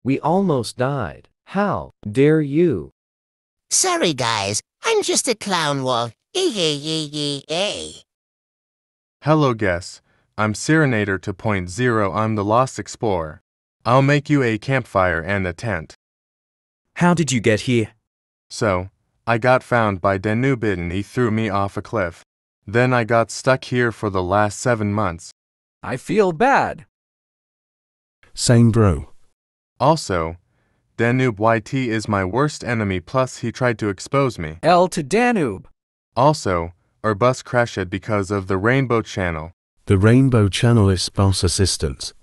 We almost died. How dare you? Sorry, guys. I'm just a clown wolf. Hello, guests. I'm Serenader 2.0. I'm the Lost Explorer. I'll make you a campfire and a tent. How did you get here? So, I got found by Danube and he threw me off a cliff. Then I got stuck here for the last 7 months. I feel bad. Same bro. Also, Danube YT is my worst enemy, plus he tried to expose me. L to Danube. Also, our bus crashed because of the Rainbow Channel. The Rainbow Channel is bus assistance.